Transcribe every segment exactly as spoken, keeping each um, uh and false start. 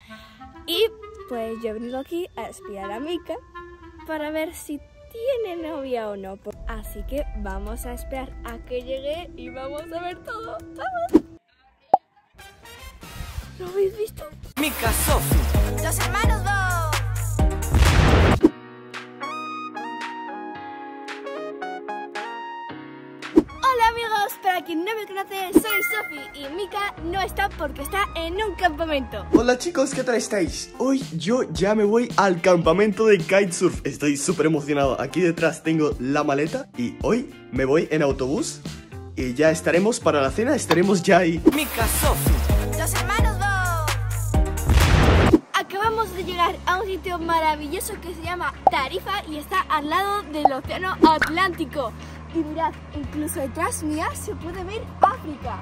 Y pues yo he venido aquí a espiar a Mika para ver si tiene novia o no. Así que vamos a esperar a que llegue y vamos a ver todo. ¡Vamos! ¿Lo habéis visto? Mika Sophie. Los hermanos Vox. Hola amigos, para quien no me conoce, soy Sophie y Mika no está porque está en un campamento. Hola chicos, ¿qué tal estáis? Hoy yo ya me voy al campamento de kitesurf. Estoy súper emocionado. Aquí detrás tengo la maleta y hoy me voy en autobús y ya estaremos para la cena, estaremos ya ahí. Mika Sophie. Los hermanos Vox. Acabamos de llegar a un sitio maravilloso que se llama Tarifa y está al lado del océano Atlántico. Y mirad, incluso detrás mía se puede ver África.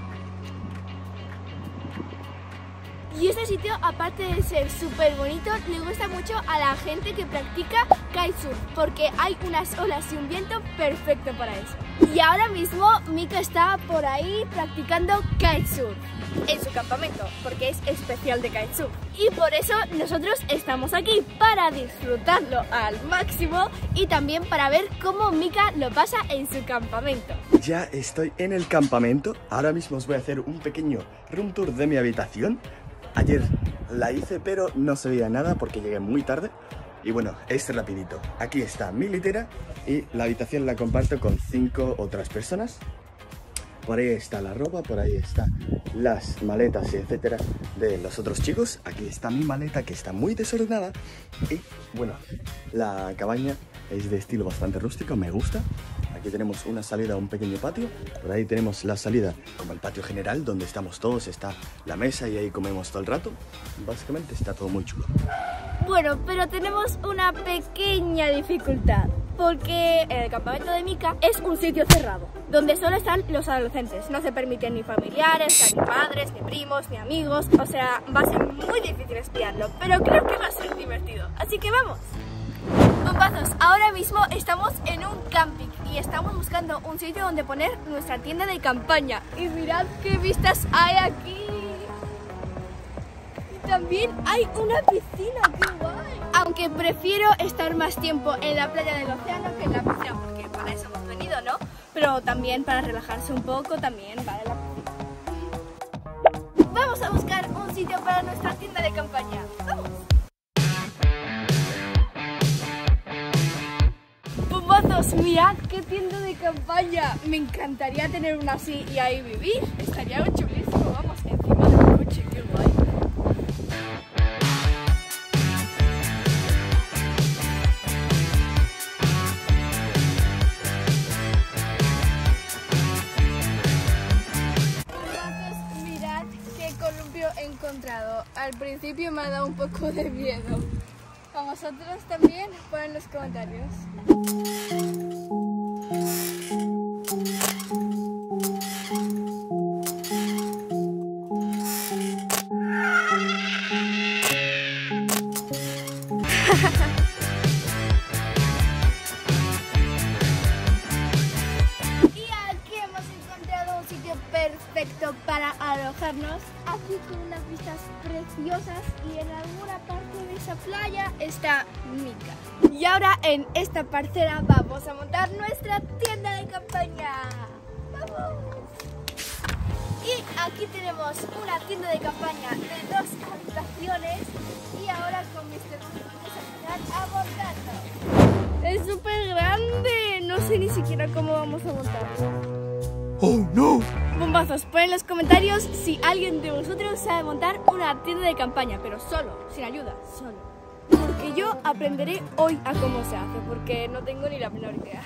Y este sitio, aparte de ser súper bonito, le gusta mucho a la gente que practica kitesurf, porque hay unas olas y un viento perfecto para eso. Y ahora mismo Mika está por ahí practicando kitesurf en su campamento, porque es especial de kitesurf. Y por eso nosotros estamos aquí, para disfrutarlo al máximo y también para ver cómo Mika lo pasa en su campamento. Ya estoy en el campamento. Ahora mismo os voy a hacer un pequeño room tour de mi habitación. Ayer la hice, pero no se veía nada porque llegué muy tarde. Y bueno, es rapidito. Aquí está mi litera y la habitación la comparto con cinco otras personas. Por ahí está la ropa, por ahí están las maletas y etcétera de los otros chicos. Aquí está mi maleta que está muy desordenada. Y bueno, la cabaña es de estilo bastante rústico, me gusta. Aquí tenemos una salida a un pequeño patio. Por ahí tenemos la salida como el patio general, donde estamos todos, está la mesa y ahí comemos todo el rato. Básicamente está todo muy chulo. Bueno, pero tenemos una pequeña dificultad, porque el campamento de Mika es un sitio cerrado, donde solo están los adolescentes. No se permiten ni familiares, ni padres, ni primos, ni amigos. O sea, va a ser muy difícil espiarlo, pero creo que va a ser divertido. Así que vamos. Bombazos, ahora mismo estamos en un camping y estamos buscando un sitio donde poner nuestra tienda de campaña. Y mirad qué vistas hay aquí. Y también hay una piscina, qué guay. Aunque prefiero estar más tiempo en la playa del océano que en la piscina, porque para eso hemos venido, ¿no? Pero también para relajarse un poco, también vale la pena. Vamos a buscar un sitio para nuestra tienda de campaña. ¡Vamos! Bombazos, mirad qué tienda de campaña. Me encantaría tener una así y ahí vivir. Estaría chulísimo, vamos, encima del coche, qué guay. Bombazos, mirad qué columpio he encontrado. Al principio me ha dado un poco de miedo. ¿A vosotros también? Pon en los comentarios. Y aquí hemos encontrado un sitio perfecto para alojarnos, aquí con unas vistas preciosas, y en alguna parte de esa playa está Mika. Y ahora en esta parcela vamos a montar nuestra tienda de campaña. ¡Vamos! Y aquí tenemos una tienda de campaña de dos habitaciones y ahora con mister Ruth vamos a empezar a montarlo. Es súper grande, no sé ni siquiera cómo vamos a montarlo. ¡Oh, no! Bombazos, pon en los comentarios si alguien de vosotros sabe montar una tienda de campaña, pero solo, sin ayuda, solo. Porque yo aprenderé hoy a cómo se hace, porque no tengo ni la menor idea.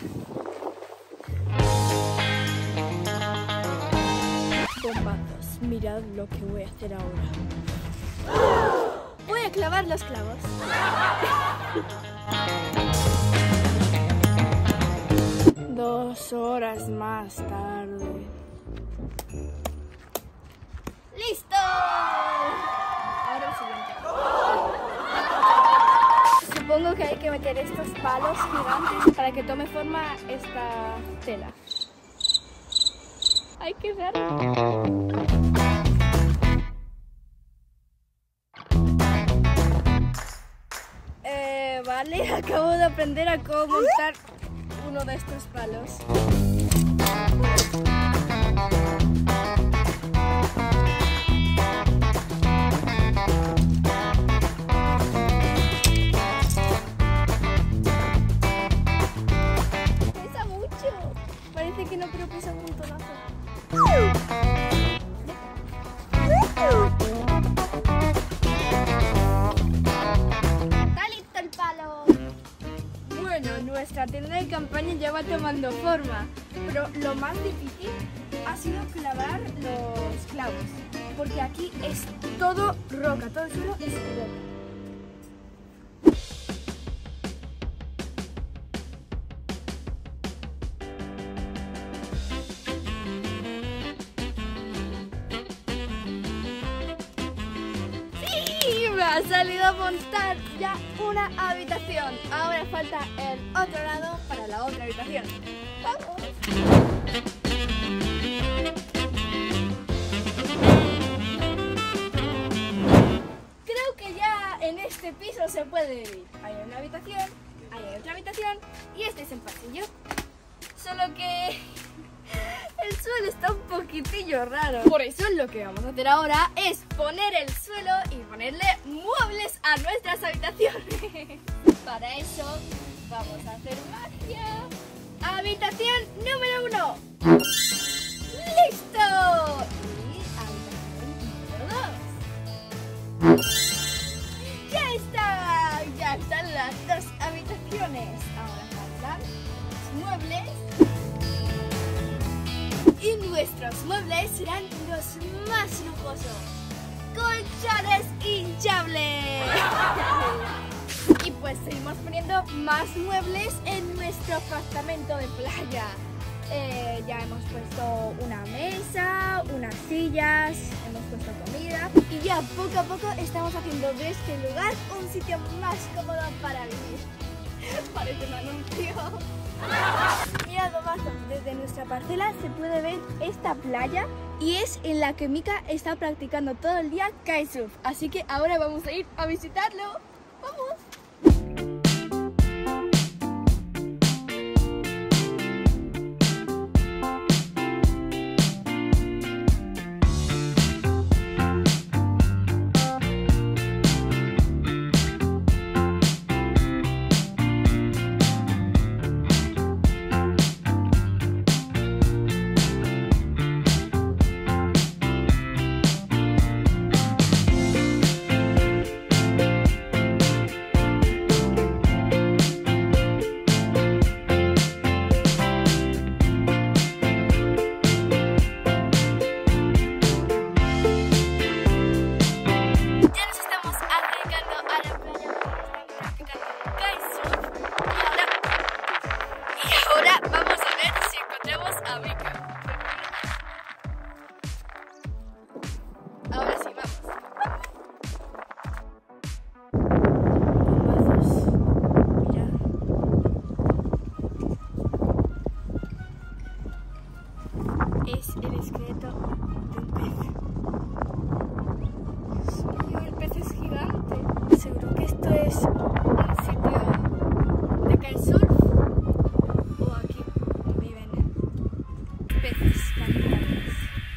Bombazos, mirad lo que voy a hacer ahora. Voy a clavar los clavos. Dos horas más tarde. ¡Listo! Ahora el siguiente. Supongo que hay que meter estos palos gigantes para que tome forma esta tela. ¡Ay, qué raro! ¿vale? Acabo de aprender a cómo montar uno de estos palos. Pesa mucho. Parece que no, pero pesa un montonazo. Nuestra tienda de campaña ya va tomando forma, pero lo más difícil ha sido clavar los clavos, porque aquí es todo roca, todo el suelo es roca. Me ha salido a montar ya una habitación. Ahora falta el otro lado para la otra habitación. ¡Vamos! Creo que ya en este piso se puede vivir. Hay una habitación, hay otra habitación y este es el pasillo. Solo que el suelo está un poquitillo raro. Por eso lo que vamos a hacer ahora es poner el suelo y ponerle muebles a nuestras habitaciones. Para eso vamos a hacer magia. Habitación número uno. ¡Listo! Y habitación número dos. ¡Ya está! Ya están las dos habitaciones. Ahora faltan los muebles. Y nuestros muebles serán los más lujosos. ¡Colchones hinchables! Y pues seguimos poniendo más muebles en nuestro apartamento de playa. Eh, ya hemos puesto una mesa, unas sillas, hemos puesto comida. Y ya poco a poco estamos haciendo de este lugar un sitio más cómodo para vivir. Parece un anuncio. Mirad, Bobazo, desde nuestra parcela se puede ver esta playa y es en la que Mika está practicando todo el día kitesurf. Así que ahora vamos a ir a visitarlo. ¡Vamos! Es el esqueleto de un pez. Dios mío, el pez es gigante. Seguro que esto es un sitio de kitesurf o aquí viven peces cantantes.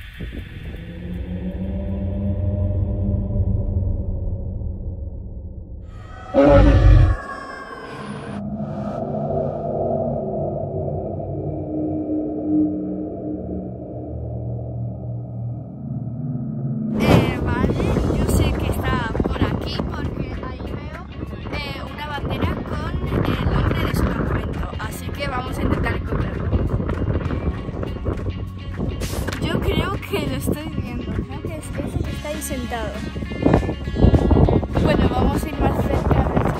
Sentado. Bueno, vamos a ir más cerca a ver.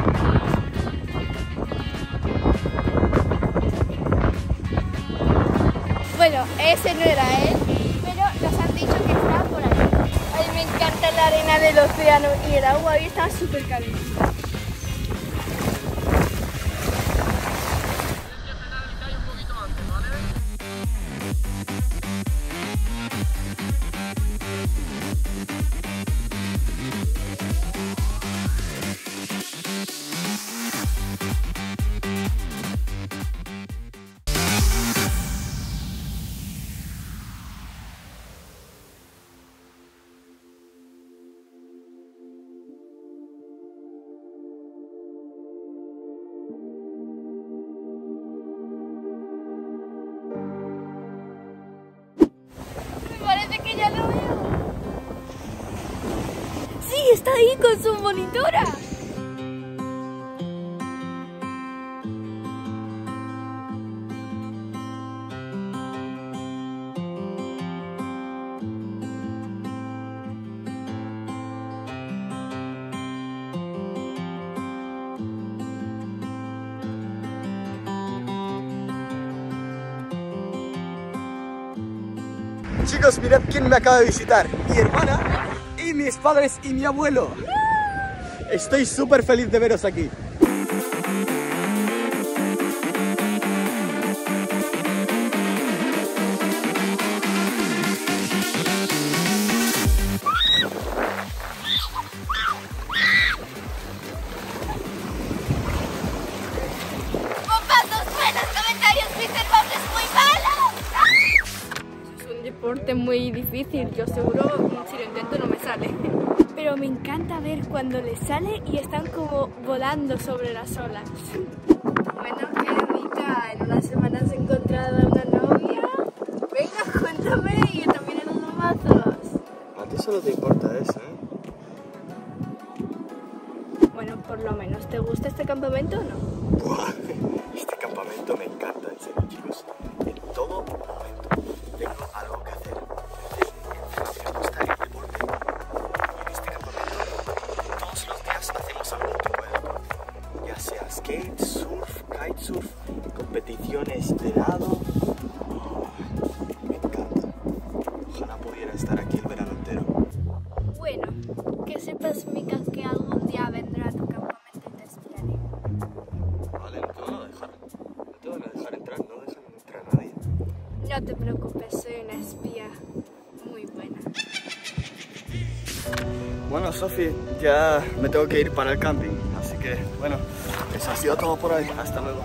Bueno, ese no era él, pero nos han dicho que estaba por aquí. A mí me encanta la arena del océano y el agua ahí está súper caliente. con su monitora. Chicos, mirad quién me acaba de visitar. Mi hermana y mis padres y mi abuelo. Estoy súper feliz de veros aquí. Deporte muy difícil, yo seguro si lo intento no me sale. Pero me encanta ver cuando les sale y están como volando sobre las olas. Bueno, Erika, en una semana has encontrado una novia. Venga, cuéntame, y yo también en los bombazos. A ti solo te importa eso, ¿eh? Bueno, por lo menos, ¿te gusta este campamento o no? Buah, este campamento me encanta, en serio, chicos. En todo momento tengo algo que hacer. Me gusta el deporte. Y en este campamento todos los días hacemos algún tipo de deporte. Ya sea skate, surf, kitesurf, competiciones de nado. Oh, me encanta. Ojalá pudiera estar aquí el verano entero. Bueno, que sepas, Mika, que algún día vendrá a tu campamento y te espiaré. Vale, no te van a dejar. No te van a dejar entrar, no dejan entrar a nadie. No te preocupes, soy una espía muy buena. Bueno, Sofi, ya me tengo que ir para el camping, así que bueno, eso ha sido todo por hoy. Hasta luego.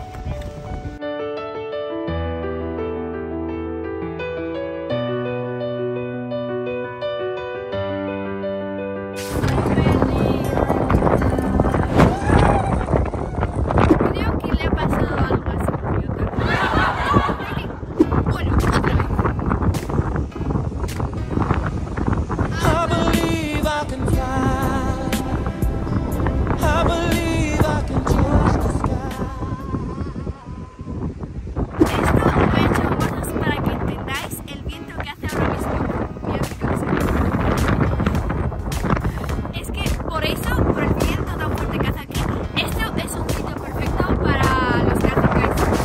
Creo que le ha pasado algo a ese idiota. Bueno, otra vez. I believe I can fly. I believe I can touch the sky. Esto lo he hecho más para que entendáis el viento que hace ahora mismo. Mirad que os Es que por eso, por el viento tan fuerte que hace aquí, esto es un sitio perfecto para los que hacen kitesurf.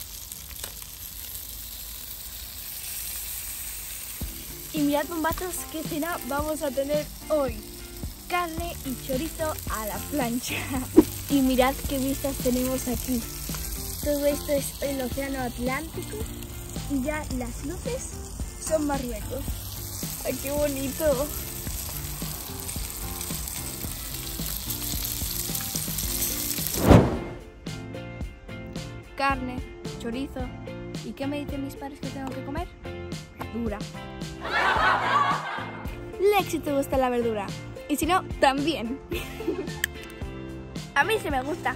Y mirad, bombazos, qué cena vamos a tener hoy. Carne y chorizo a la plancha. Y mirad qué vistas tenemos aquí. Todo esto es el océano Atlántico y ya las luces son Marruecos. ¡Ay, qué bonito! Carne, chorizo. ¿Y qué me dicen mis padres que tengo que comer? Verdura. Lexi, ¿te gusta la verdura? Y si no, también. A mí sí me gusta.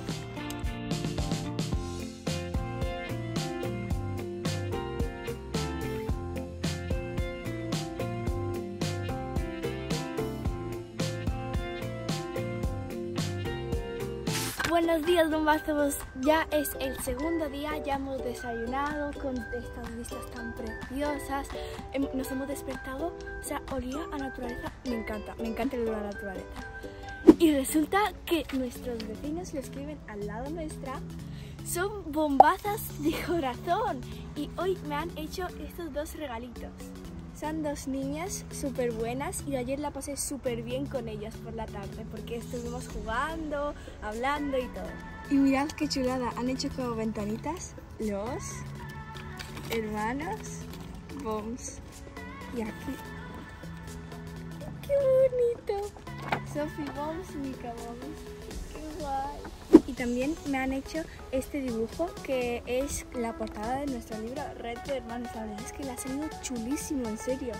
Buenos días, bombazos. Ya es el segundo día, ya hemos desayunado con estas vistas tan preciosas. Em, Nos hemos despertado, o sea, olía a naturaleza. Me encanta, me encanta el olor a la naturaleza. Y resulta que nuestros vecinos, los que viven al lado nuestra, son bombazas de corazón. Y hoy me han hecho estos dos regalitos. Son dos niñas súper buenas y ayer la pasé súper bien con ellas por la tarde porque estuvimos jugando, hablando y todo. Y mirad qué chulada, han hecho como ventanitas los hermanos Boms. Y aquí, ¡qué bonito! Sophie Boms, Mika Boms, ¡qué guay! Y también me han hecho este dibujo que es la portada de nuestro libro Red de Hermanos. La verdad es que le ha salido chulísimo, en serio.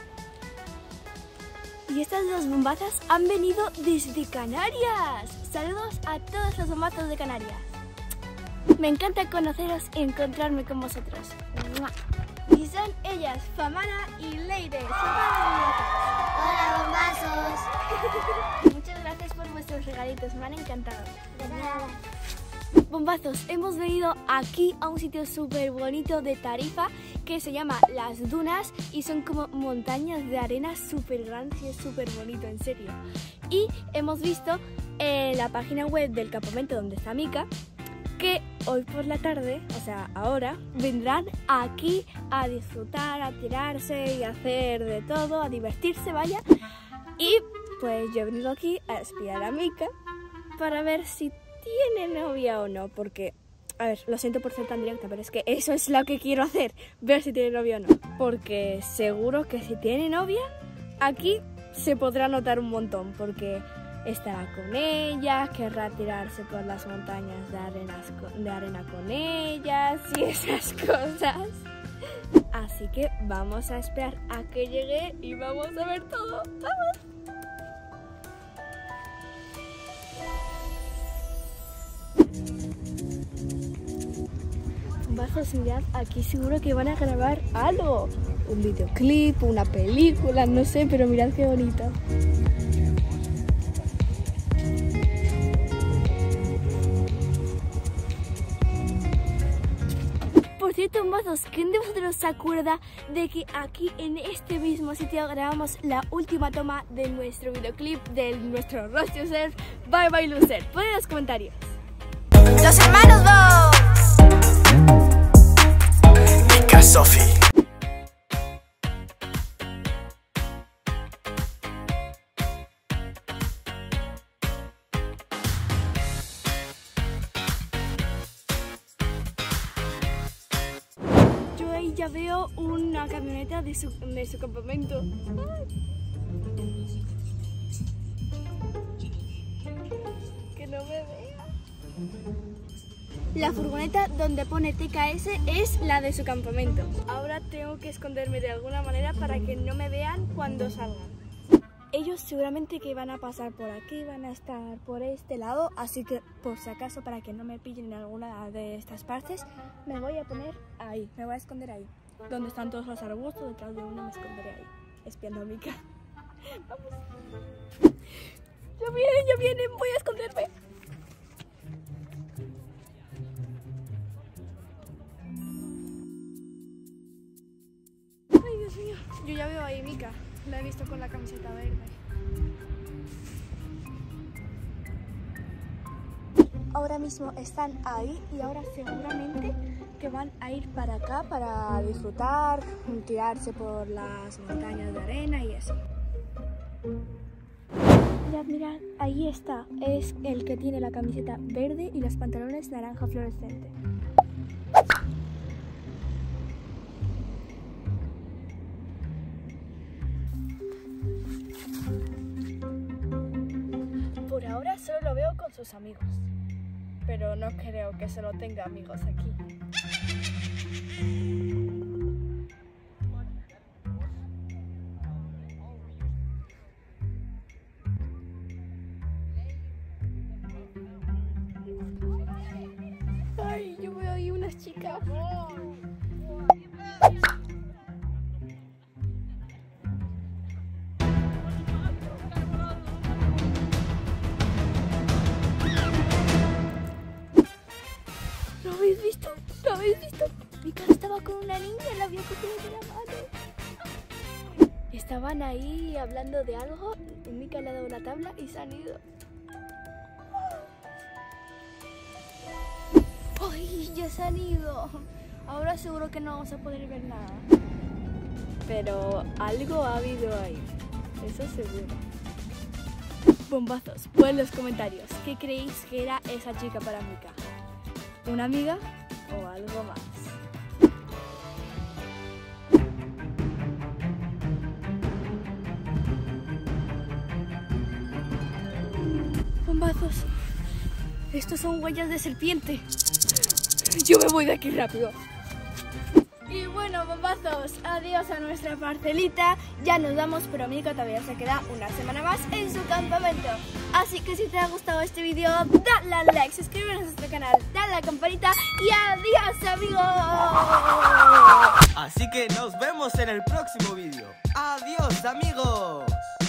Y estas dos bombazas han venido desde Canarias. Saludos a todos los bombazos de Canarias. Me encanta conoceros y encontrarme con vosotros. ¡Mua! Y son ellas, Famara y Leire. Son todas las bombazas. Hola, bombazos. Muchas gracias por vuestra vuestros regalitos, me han encantado. De nada. Bombazos, hemos venido aquí a un sitio súper bonito de Tarifa que se llama Las Dunas y son como montañas de arena súper grandes y es súper bonito, en serio. Y hemos visto en la página web del campamento donde está Mika que hoy por la tarde, o sea ahora, vendrán aquí a disfrutar, a tirarse y a hacer de todo, a divertirse, vaya. Y pues yo he venido aquí a espiar a Mika para ver si tiene novia o no, porque, a ver, lo siento por ser tan directa, pero es que eso es lo que quiero hacer, ver si tiene novia o no, porque seguro que si tiene novia, aquí se podrá notar un montón, porque estará con ella, querrá tirarse por las montañas de, arenas, de arena con ellas y esas cosas. Así que vamos a esperar a que llegue y vamos a ver todo. ¡Vamos! Bombazos, mirad, aquí seguro que van a grabar algo. Un videoclip, una película, no sé, pero mirad qué bonito. Por cierto, bombazos, ¿quién de vosotros se acuerda de que aquí en este mismo sitio grabamos la última toma de nuestro videoclip de nuestro Roast Yourself Bye Bye Loser? Pon en los comentarios. Los hermanos Vox. Mika Sofi. Yo ahí ya veo una camioneta de su, de su campamento. ¡Ay! Que no me vea. La furgoneta donde pone T K S es la de su campamento. Ahora tengo que esconderme de alguna manera para que no me vean cuando salgan. Ellos seguramente que van a pasar por aquí, van a estar por este lado, así que por si acaso para que no me pillen en alguna de estas partes, me voy a poner ahí, me voy a esconder ahí. Donde están todos los arbustos, detrás de uno me esconderé ahí, espiando a Mika. Vamos. Ya vienen, ya vienen, voy a esconderme. Ay, Dios mío, yo ya veo ahí a Mika, la he visto con la camiseta verde. Ahora mismo están ahí y ahora seguramente que van a ir para acá para disfrutar, tirarse por las montañas de arena y eso. Mirad, mirad, ahí está, es el que tiene la camiseta verde y los pantalones naranja fluorescente. Por ahora solo lo veo con sus amigos, pero no creo que solo tenga amigos aquí. Ay, yo veo ahí unas chicas. ¿Lo habéis visto? ¿Lo habéis visto? Mika estaba con una niña y la había cogido de la mano. Estaban ahí hablando de algo y Mika le ha dado la tabla y se han ido. ¡Ay, ya se han ido! Ahora seguro que no vamos a poder ver nada. Pero algo ha habido ahí, eso seguro. Bombazos, pon en los comentarios ¿qué creéis que era esa chica para Mika? ¿Una amiga o algo más? Bombazos, estos son huellas de serpiente. Yo me voy de aquí rápido. Y bueno, bombazos, adiós a nuestra parcelita. Ya nos vamos, pero Mika todavía se queda una semana más en su campamento. Así que si te ha gustado este vídeo, dale a like, suscríbete a nuestro canal, dale a la campanita y adiós, amigos. Así que nos vemos en el próximo vídeo. ¡Adiós, amigos!